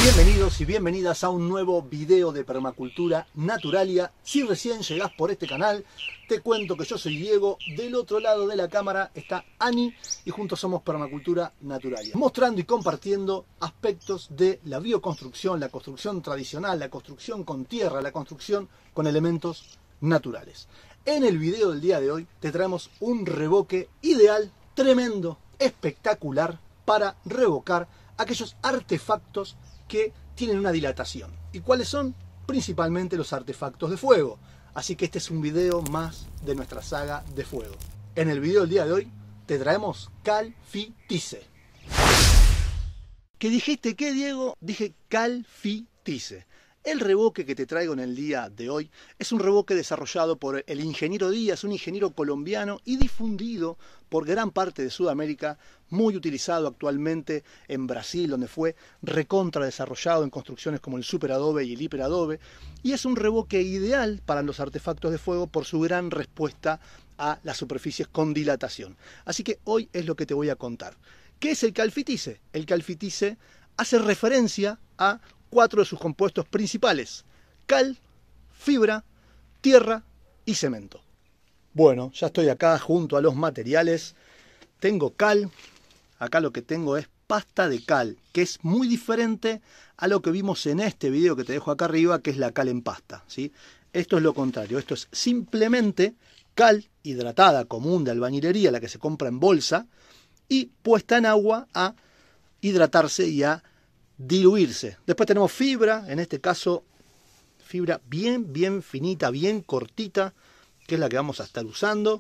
Bienvenidos y bienvenidas a un nuevo video de Permacultura Naturalia. Si recién llegás por este canal, te cuento que yo soy Diego. Del otro lado de la cámara está Ani y juntos somos Permacultura Naturalia, mostrando y compartiendo aspectos de la bioconstrucción, la construcción tradicional, la construcción con tierra, la construcción con elementos naturales. En el video del día de hoy te traemos un revoque ideal, tremendo, espectacular para revocar aquellos artefactos que tienen una dilatación. ¿Y cuáles son? Principalmente los artefactos de fuego. Así que este es un video más de nuestra saga de fuego. En el video del día de hoy te traemos Calfitice. ¿Qué dijiste? ¿Qué, Diego? Dije Calfitice. El revoque que te traigo en el día de hoy es un revoque desarrollado por el ingeniero Díaz, un ingeniero colombiano y difundido por gran parte de Sudamérica, muy utilizado actualmente en Brasil, donde fue recontra desarrollado en construcciones como el superadobe y el hiperadobe, y es un revoque ideal para los artefactos de fuego por su gran respuesta a las superficies con dilatación. Así que hoy es lo que te voy a contar. ¿Qué es el Calfitice? El Calfitice hace referencia a 4 de sus compuestos principales: cal, fibra, tierra y cemento. Bueno, ya estoy acá junto a los materiales. Tengo cal. Acá lo que tengo es pasta de cal, que es muy diferente a lo que vimos en este video que te dejo acá arriba, que es la cal en pasta, ¿sí? Esto es lo contrario. Esto es simplemente cal hidratada común de albañilería, la que se compra en bolsa, y puesta en agua a hidratarse y a diluirse. Después tenemos fibra, en este caso fibra bien finita, bien cortita, que es la que vamos a estar usando.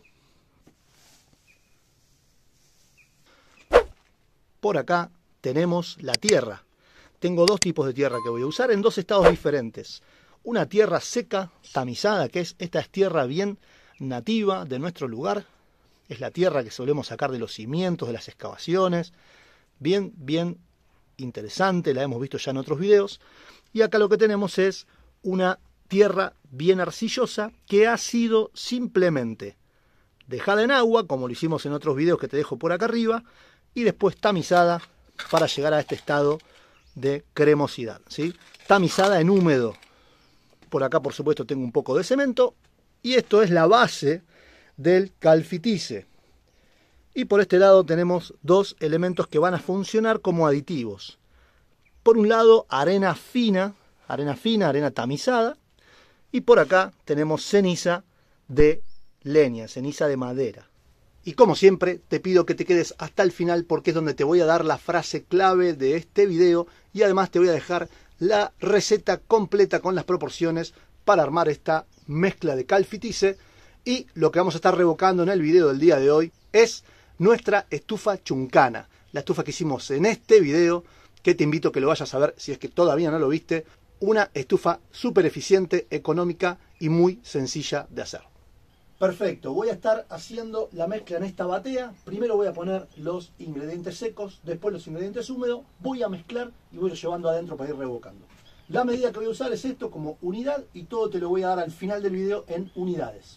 Por acá tenemos la tierra. Tengo dos tipos de tierra que voy a usar en dos estados diferentes. Una tierra seca, tamizada, que esta es tierra bien nativa de nuestro lugar. Es la tierra que solemos sacar de los cimientos, de las excavaciones. Bien interesante, la hemos visto ya en otros videos. Y acá lo que tenemos es una tierra bien arcillosa que ha sido simplemente dejada en agua, como lo hicimos en otros videos que te dejo por acá arriba, y después tamizada para llegar a este estado de cremosidad, ¿sí? Tamizada en húmedo. Por acá, por supuesto, tengo un poco de cemento, y esto es la base del Calfitice. Y por este lado tenemos dos elementos que van a funcionar como aditivos. Por un lado, arena fina, arena tamizada. Y por acá tenemos ceniza de leña, ceniza de madera. Y como siempre, te pido que te quedes hasta el final porque es donde te voy a dar la frase clave de este video. Y además te voy a dejar la receta completa con las proporciones para armar esta mezcla de Calfitice. Y lo que vamos a estar revocando en el video del día de hoy es nuestra estufa chuncana, la estufa que hicimos en este video, que te invito a que lo vayas a ver si es que todavía no lo viste. Una estufa súper eficiente, económica y muy sencilla de hacer. Perfecto, voy a estar haciendo la mezcla en esta batea. Primero voy a poner los ingredientes secos, después los ingredientes húmedos, voy a mezclar y voy llevando adentro para ir revocando. La medida que voy a usar es esto como unidad y todo te lo voy a dar al final del video en unidades.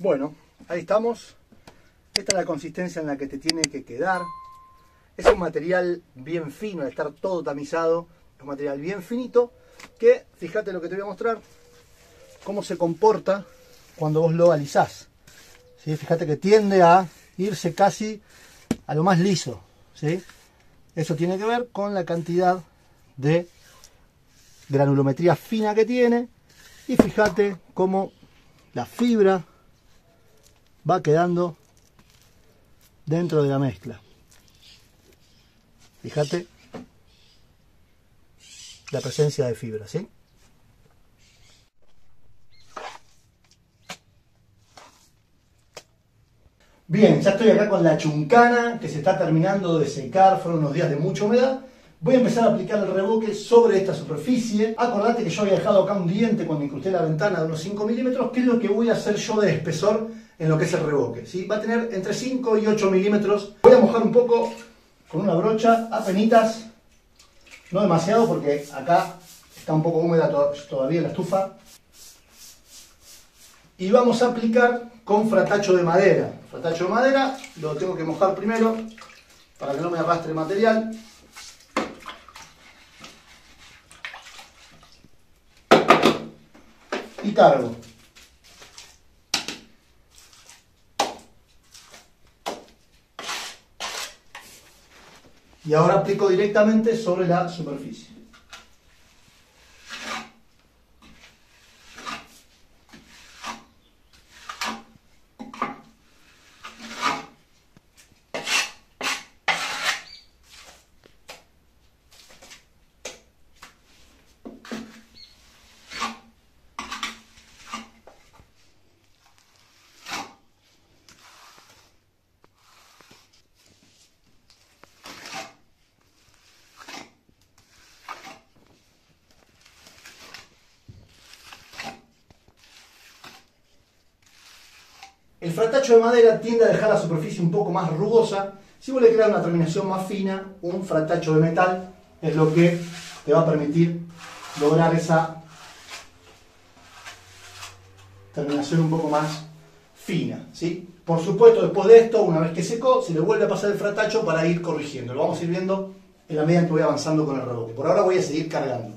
Bueno, ahí estamos. Esta es la consistencia en la que te tiene que quedar. Es un material bien fino, al estar todo tamizado. Es un material bien finito que, fíjate lo que te voy a mostrar, cómo se comporta cuando vos lo alisás. ¿Sí? Fíjate que tiende a irse casi a lo más liso. ¿Sí? Eso tiene que ver con la cantidad de granulometría fina que tiene. Y fíjate cómo la fibra va quedando dentro de la mezcla. Fíjate la presencia de fibra, ¿sí? Bien, ya estoy acá con la chuncana que se está terminando de secar, fueron unos días de mucha humedad. Voy a empezar a aplicar el revoque sobre esta superficie. Acordate que yo había dejado acá un diente cuando incrusté la ventana de unos 5 milímetros, que es lo que voy a hacer yo de espesor en lo que es el revoque, ¿sí? Va a tener entre 5 y 8 milímetros. Voy a mojar un poco con una brocha, apenitas, no demasiado porque acá está un poco húmeda todavía la estufa. Y vamos a aplicar con fratacho de madera. Fratacho de madera lo tengo que mojar primero para que no me arrastre el material. Y cargo. Y ahora aplico directamente sobre la superficie. El fratacho de madera tiende a dejar la superficie un poco más rugosa. Si vos le querés una terminación más fina, un fratacho de metal es lo que te va a permitir lograr esa terminación un poco más fina, ¿sí? Por supuesto, después de esto, una vez que secó, se le vuelve a pasar el fratacho para ir corrigiendo. Lo vamos a ir viendo en la medida en que voy avanzando con el revoque. Por ahora voy a seguir cargando.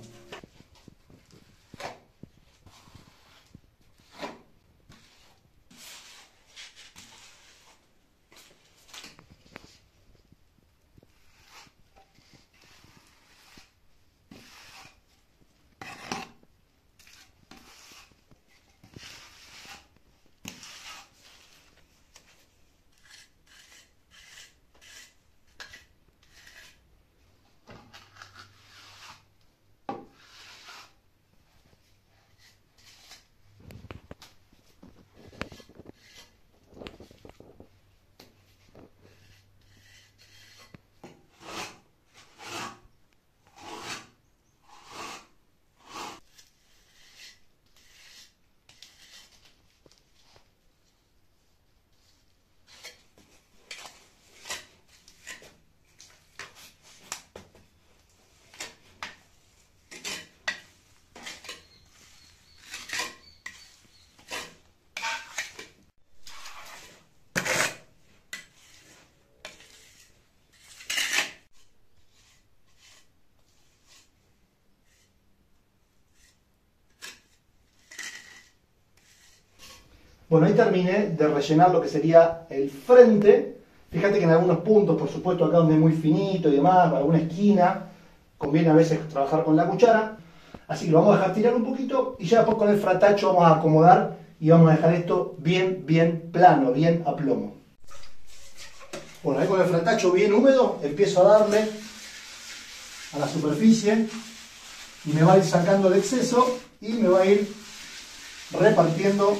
Bueno, ahí terminé de rellenar lo que sería el frente. Fíjate que en algunos puntos, por supuesto, acá donde es muy finito y demás, alguna esquina, conviene a veces trabajar con la cuchara. Así que lo vamos a dejar tirar un poquito y ya después con el fratacho vamos a acomodar y vamos a dejar esto bien plano, bien a plomo. Bueno, ahí con el fratacho bien húmedo empiezo a darle a la superficie y me va a ir sacando el exceso y me va a ir repartiendo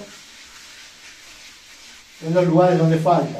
en los lugares donde falta.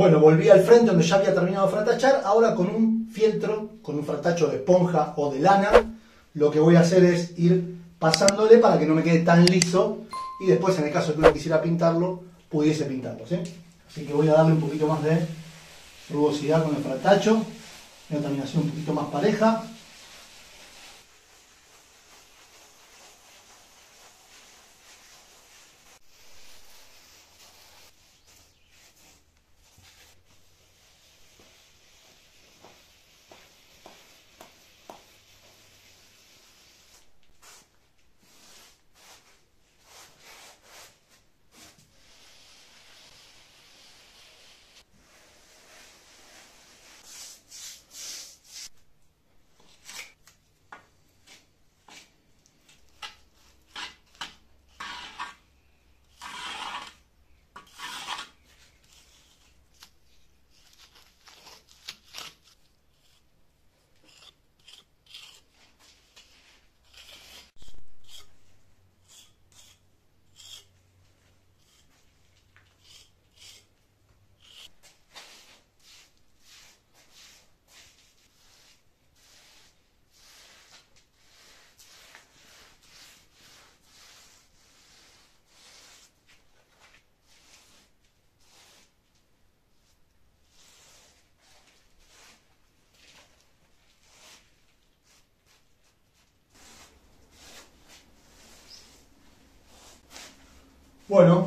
Bueno, volví al frente donde ya había terminado de fratachar. Ahora con un fieltro, con un fratacho de esponja o de lana, lo que voy a hacer es ir pasándole para que no me quede tan liso y después, en el caso de que uno quisiera pintarlo, pudiese pintarlo, ¿sí? Así que voy a darle un poquito más de rugosidad con el fratacho, una terminación un poquito más pareja. Bueno,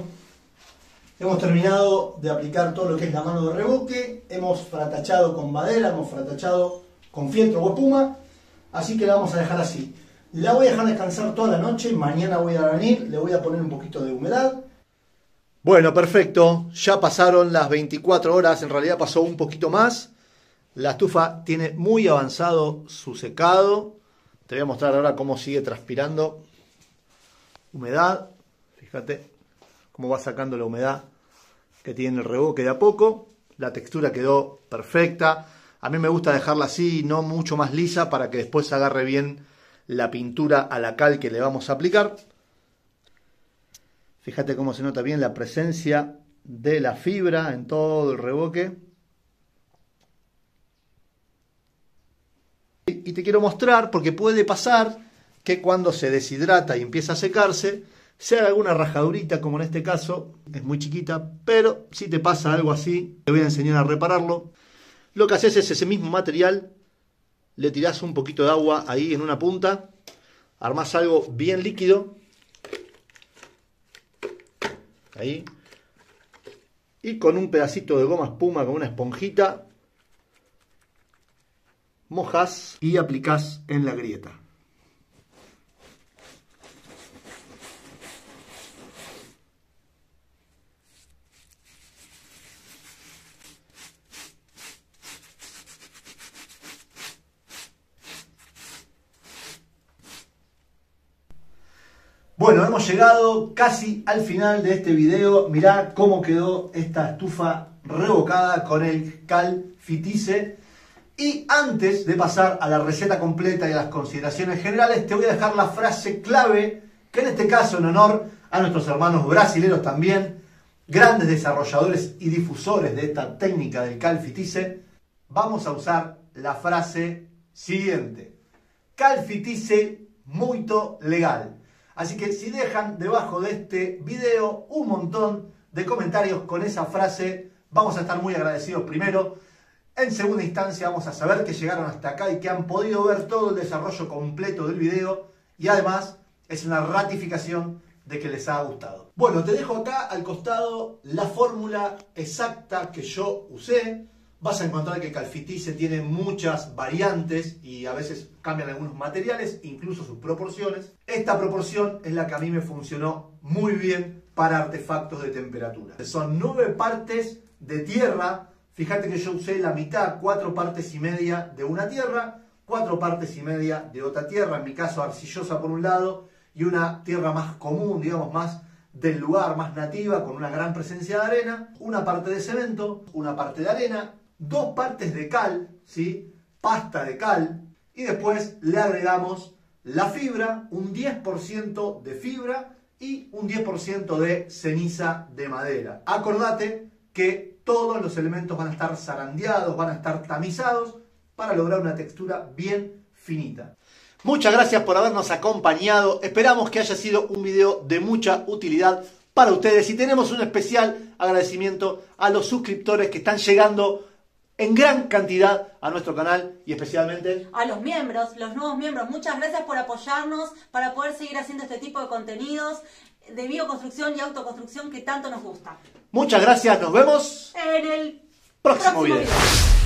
hemos terminado de aplicar todo lo que es la mano de revoque, hemos fratachado con madera, hemos fratachado con fieltro o espuma, así que la vamos a dejar así. La voy a dejar descansar toda la noche, mañana voy a venir, le voy a poner un poquito de humedad. Bueno, perfecto, ya pasaron las 24 horas, en realidad pasó un poquito más. La estufa tiene muy avanzado su secado. Te voy a mostrar ahora cómo sigue transpirando humedad, fíjate cómo va sacando la humedad que tiene el revoque de a poco. La textura quedó perfecta. A mí me gusta dejarla así, no mucho más lisa, para que después agarre bien la pintura a la cal que le vamos a aplicar. Fíjate cómo se nota bien la presencia de la fibra en todo el revoque. Y te quiero mostrar, porque puede pasar que cuando se deshidrata y empieza a secarse, se haga alguna rajadurita, como en este caso, es muy chiquita, pero si te pasa algo así, te voy a enseñar a repararlo. Lo que haces es ese mismo material, le tirás un poquito de agua ahí en una punta, armás algo bien líquido, ahí, y con un pedacito de goma espuma, con una esponjita, mojás y aplicás en la grieta. Bueno, hemos llegado casi al final de este video. Mirá cómo quedó esta estufa revocada con el Calfitice. Y antes de pasar a la receta completa y a las consideraciones generales, te voy a dejar la frase clave, que en este caso, en honor a nuestros hermanos brasileros también, grandes desarrolladores y difusores de esta técnica del Calfitice, vamos a usar la frase siguiente: Calfitice muito legal. Así que si dejan debajo de este video un montón de comentarios con esa frase, vamos a estar muy agradecidos primero. En segunda instancia vamos a saber que llegaron hasta acá y que han podido ver todo el desarrollo completo del video. Y además es una ratificación de que les ha gustado. Bueno, te dejo acá al costado la fórmula exacta que yo usé. Vas a encontrar que Calfitice tiene muchas variantes y a veces cambian algunos materiales, incluso sus proporciones. Esta proporción es la que a mí me funcionó muy bien para artefactos de temperatura. Son 9 partes de tierra. Fíjate que yo usé la mitad, 4 partes y media de una tierra, 4 partes y media de otra tierra, en mi caso arcillosa por un lado, y una tierra más común, digamos, más del lugar, más nativa, con una gran presencia de arena, una parte de cemento, una parte de arena, 2 partes de cal, ¿sí? Pasta de cal, y después le agregamos la fibra, un 10% de fibra y un 10% de ceniza de madera. Acordate que Todos los elementos van a estar zarandeados, van a estar tamizados para lograr una textura bien finita. Muchas gracias por habernos acompañado. Esperamos que haya sido un video de mucha utilidad para ustedes. Y tenemos un especial agradecimiento a los suscriptores que están llegando en gran cantidad a nuestro canal y especialmente a los miembros, los nuevos miembros. Muchas gracias por apoyarnos para poder seguir haciendo este tipo de contenidos de bioconstrucción y autoconstrucción que tanto nos gusta. Muchas gracias, nos vemos en el próximo video.